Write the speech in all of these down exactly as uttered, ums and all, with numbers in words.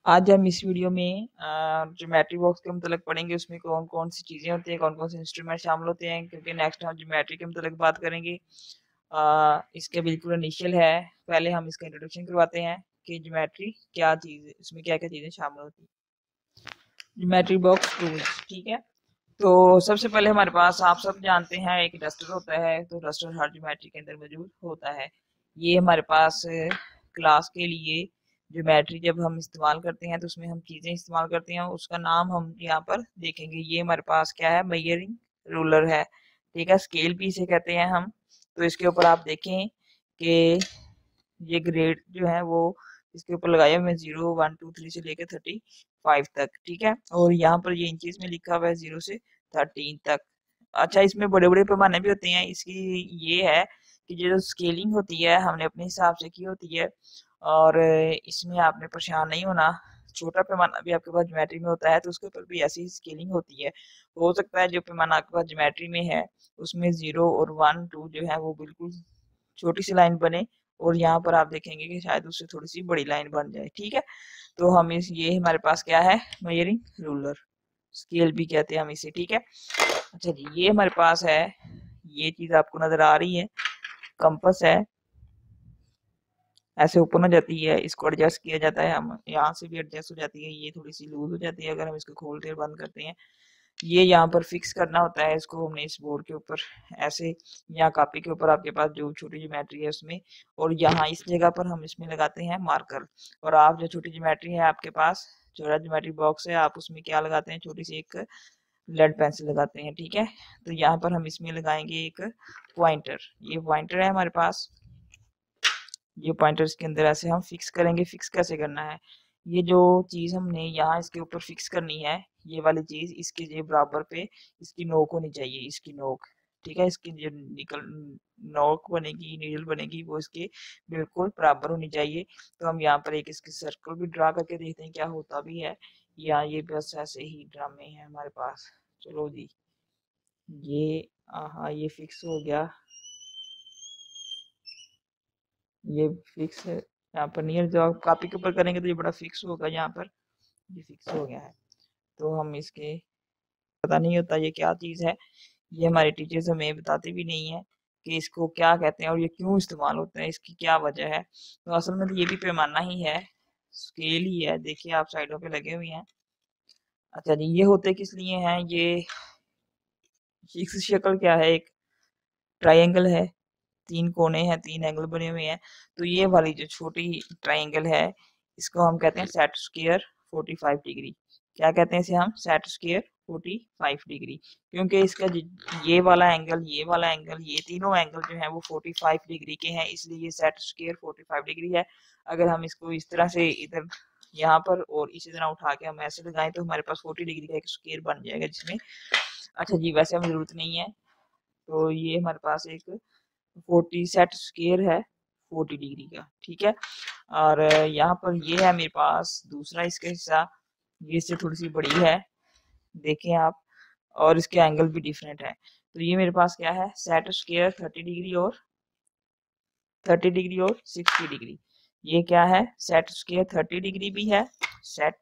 आज हम इस वीडियो में ज्योमेट्री बॉक्स के मतलब पढ़ेंगे। उसमें कौन कौन सी चीज़ें होती हैं, कौन कौन से इंस्ट्रूमेंट शामिल होते हैं, क्योंकि नेक्स्ट हम ज्योमेट्री के मतलब बात करेंगे। आ, इसके बिल्कुल इनिशियल है। पहले हम इसका इंट्रोडक्शन करवाते हैं कि ज्योमेट्री क्या चीज़ है, इसमें क्या क्या चीज़ें शामिल होती हैं। ज्योमेट्री बॉक्स टूल्स, ठीक है। तो सबसे पहले हमारे पास, आप सब जानते हैं, एक डस्टर होता है। तो डस्टर हर ज्योमेट्री के अंदर मौजूद होता है। ये हमारे पास क्लास के लिए ज्योमेट्री जब हम इस्तेमाल करते हैं तो उसमें हम चीज़ें इस्तेमाल करते हैं, उसका नाम हम यहाँ पर देखेंगे। ये हमारे पास क्या है, मेजरिंग रूलर है, ठीक है। स्केल भी इसे कहते हैं हम। तो इसके ऊपर आप देखें कि ये ग्रेड जो है वो इसके ऊपर लगाया हुआ है, जीरो वन टू थ्री से लेकर थर्टी फाइव तक, ठीक है। और यहाँ पर ये इंचेस में लिखा हुआ है जीरो से थर्टीन तक। अच्छा, इसमें बड़े बड़े पैमाने भी होते हैं। इसकी ये है कि जो स्केलिंग होती है हमने अपने हिसाब से की होती है, और इसमें आपने परेशान नहीं होना। छोटा पैमाना भी आपके पास ज्योमेट्री में होता है तो उसके ऊपर भी ऐसी स्केलिंग होती है। हो सकता है जो पैमाना आपके पास ज्योमेट्री में है उसमें जीरो और वन टू जो है वो बिल्कुल छोटी सी लाइन बने, और यहाँ पर आप देखेंगे कि शायद उससे थोड़ी सी बड़ी लाइन बन जाए, ठीक है। तो हम इस ये हमारे पास क्या है, मेजरिंग रूलर, स्केल भी कहते हैं हम इसे, ठीक है। अच्छा जी, ये हमारे पास है, ये चीज आपको नजर आ रही है, कंपस है। ऐसे ओपन हो जाती है, इसको एडजस्ट किया जाता है, हम यहाँ से भी एडजस्ट हो जाती है, ये थोड़ी सी लूज हो जाती है अगर हम इसको खोलते और बंद करते हैं। ये यहाँ पर फिक्स करना होता है इसको हमने इस बोर्ड के ऊपर, ऐसे यहाँ कॉपी के ऊपर आपके पास जो छोटी ज्योमेट्री है उसमें, और यहाँ इस जगह पर हम इसमें लगाते हैं मार्कर। और आप जो छोटी ज्योमेट्री है आपके पास, छोटा ज्योमेट्री बॉक्स है, आप उसमें क्या लगाते हैं, छोटी सी एक लेड पेंसिल लगाते हैं, ठीक है। तो यहाँ पर हम इसमें लगाएंगे एक पॉइंटर। ये पॉइंटर है हमारे पास, ये पॉइंटर्स के अंदर ऐसे हम फिक्स करेंगे। फिक्स कैसे करना है, ये जो चीज हमने यहाँ इसके ऊपर फिक्स करनी है, ये वाली चीज इसके ये बराबर पे इसकी नोक होनी चाहिए, इसकी नोक, ठीक है। इसकी जो निकल नोक बनेगी, नीडल बनेगी, वो इसके बिल्कुल बराबर होनी चाहिए। तो हम यहाँ पर एक इसके सर्कल भी ड्रा करके देखते हैं क्या होता भी है। या ये बस ऐसे ही ड्रामे हैं हमारे पास। चलो जी, ये हाँ ये फिक्स हो गया, ये फिक्स है। यहाँ पर नियर जो आप कॉपी के ऊपर करेंगे तो ये बड़ा फिक्स होगा, यहाँ पर ये फिक्स हो गया है। तो हम इसके पता नहीं होता ये क्या चीज़ है, ये हमारे टीचर्स हमें बताते भी नहीं है कि इसको क्या कहते हैं और ये क्यों इस्तेमाल होता है, इसकी क्या वजह है। तो असल में तो ये भी पैमाना ही है, स्केल ही है, देखिए आप साइडों पे लगे हुए हैं। अच्छा जी, ये होते किस लिए हैं, ये फिक्स शक्ल क्या है, एक ट्राइंगल है, तीन कोने हैं, तीन एंगल बने हुए हैं। तो ये वाली जो छोटी ट्राइंगल है इसको हम कहते हैं set square forty five degree. क्या कहते हैं इसे हम, set square forty five degree, क्योंकि इसका ये वाला एंगल, ये वाला एंगल, ये तीनों एंगल जो है वो फोर्टी फाइव डिग्री के हैं, इसलिए ये set square forty five degree है। अगर हम इसको इस तरह से इधर यहाँ पर और इसी तरह उठा के हम ऐसे लगाएं तो हमारे पास फोर्टी डिग्री का एक स्क्वायर बन जाएगा जिसमें, अच्छा जी वैसे हमें जरूरत नहीं है। तो ये हमारे पास एक फोर्टी सेट स्क्वायर है फोर्टी डिग्री का, ठीक है। और यहाँ पर ये है मेरे पास दूसरा इसका हिस्सा, ये इससे थोड़ी सी बड़ी है, देखें आप, और इसके एंगल भी डिफरेंट है। तो ये मेरे पास क्या है, सेट स्क्वायर थर्टी डिग्री और थर्टी डिग्री और सिक्सटी डिग्री। ये क्या है, सेट स्क्वायर थर्टी डिग्री भी है, सेट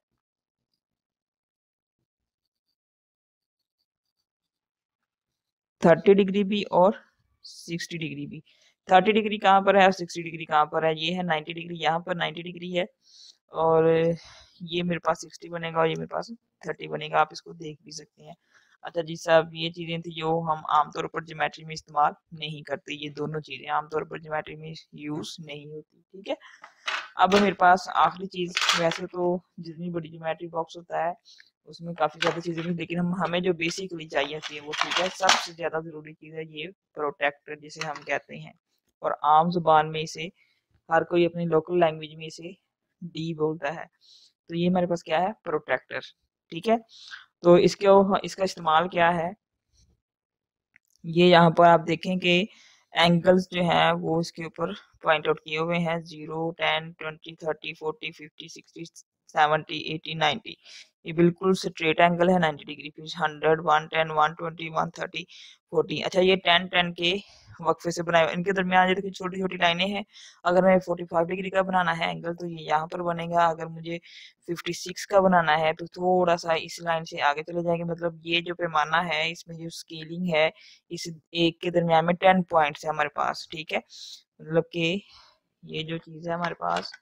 थर्टी डिग्री भी और सिक्सटी डिग्री भी। थर्टी डिग्री कहाँ पर है और सिक्सटी डिग्री कहाँ पर है, ये है नाइन्टी डिग्री, यहाँ पर नाइन्टी डिग्री है, और ये मेरे पास सिक्सटी बनेगा और ये मेरे पास थर्टी बनेगा, आप इसको देख भी सकते हैं। अच्छा जी साहब, ये चीज़ें थी जो हम आमतौर पर ज्योमेट्री में इस्तेमाल नहीं करते, ये दोनों चीज़ें आमतौर पर ज्योमेट्री में यूज नहीं होती, ठीक है। अब मेरे पास आखिरी चीज़, वैसे तो जितनी बड़ी ज्योमेट्री बॉक्स होता है उसमें काफ़ी ज़्यादा चीज़ें भी, लेकिन हम हमें जो बेसिकली चाहिए थी वो ठीक है। सबसे ज़्यादा ज़रूरी चीज़ है ये प्रोटेक्टर जिसे हम कहते हैं, और आम जुबान में इसे हर कोई अपनी लोकल लैंग्वेज में इसे डी बोलता है। तो ये हमारे पास क्या है, प्रोटेक्टर, ठीक है। तो इसके इसका इस्तेमाल क्या है, ये यहाँ पर आप देखें कि एंगल्स जो हैं वो इसके ऊपर पॉइंट आउट किए हुए हैं, zero ten twenty thirty forty fifty sixty seventy eighty ninety. ये बिल्कुल स्ट्रेट एंगल है नाइन्टी डिग्री, फिर hundred one ten one twenty one thirty forty. अच्छा, ये टेन टेन के वक्फे से बनाए हुए, इनके दरमियान ये देखिए छोटी छोटी लाइनें हैं। अगर मैं पैंतालीस डिग्री का बनाना है एंगल तो ये यहाँ पर बनेगा, अगर मुझे छप्पन का बनाना है तो थोड़ा सा इस लाइन से आगे चले जाएंगे। मतलब ये जो पैमाना है इसमें जो स्केलिंग है इस एक के दरमियान में टेन पॉइंट्स है हमारे पास, ठीक है। मतलब कि ये जो चीज है हमारे पास,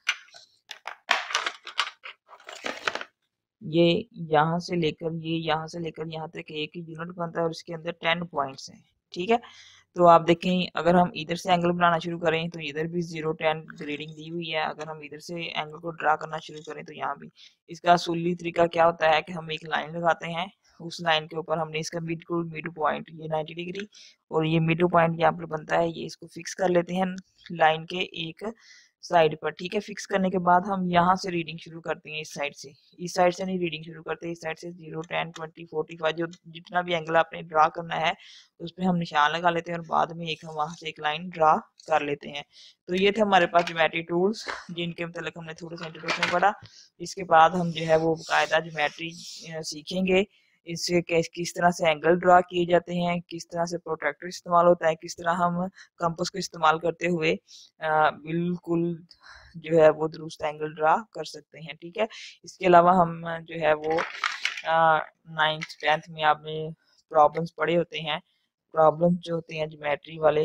ये यहाँ से लेकर ये यहाँ से लेकर यहाँ तक एक यूनिट बनता है और इसके अंदर टेन पॉइंट्स हैं, ठीक है। तो आप देखें अगर हम इधर से एंगल बनाना शुरू करें तो इधर भी जीरो टेन रीडिंग दी हुई है। अगर हम इधर से एंगल को ड्रा करना शुरू करें तो यहाँ भी। इसका असूली तरीका क्या होता है कि हम एक लाइन लगाते हैं, उस लाइन के ऊपर हमने इसका बिल्कुल मिड पॉइंट ये नाइन्टी डिग्री और ये मिड पॉइंट यहाँ पर बनता है, ये इसको फिक्स कर लेते हैं लाइन के एक साइड पर, ठीक है। फिक्स करने के बाद हम यहाँ से रीडिंग शुरू करते हैं, इस साइड से, इस साइड से नहीं रीडिंग शुरू करते, इस साइड से zero ten twenty forty five जो जितना भी एंगल आपने ड्रा करना है उस पर हम निशान लगा लेते हैं और बाद में एक हम वहां से एक लाइन ड्रा कर लेते हैं। तो ये थे हमारे पास ज्योमेट्री टूल्स जिनके मतलब हमने थोड़ा सा इंट्रोडक्शन पढ़ा। इसके बाद हम जो है वो बाकायदा ज्योमेट्री सीखेंगे, इससे किस तरह से एंगल ड्रा किए जाते हैं, किस तरह से प्रोट्रैक्टर इस्तेमाल होता है, किस तरह हम कंपास को इस्तेमाल करते हुए आ, बिल्कुल जो है वो दुरुस्त एंगल ड्रा कर सकते हैं, ठीक है। इसके अलावा हम जो है वो नाइन्थ टेंथ में आपने प्रॉब्लम्स पढ़े होते हैं, प्रॉब्लम जो होते हैं ज्योमेट्री वाले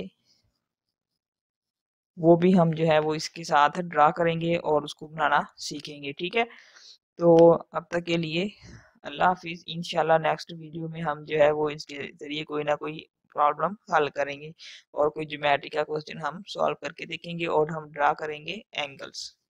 वो भी हम जो है वो इसके साथ ड्रा करेंगे और उसको बनाना सीखेंगे, ठीक है। तो अब तक के लिए अल्लाह हाफिज। इंशाल्लाह नेक्स्ट वीडियो में हम जो है वो इसके जरिए कोई ना कोई प्रॉब्लम हल करेंगे और कोई ज्योमेट्री का क्वेश्चन हम सॉल्व करके देखेंगे और हम ड्रा करेंगे एंगल्स।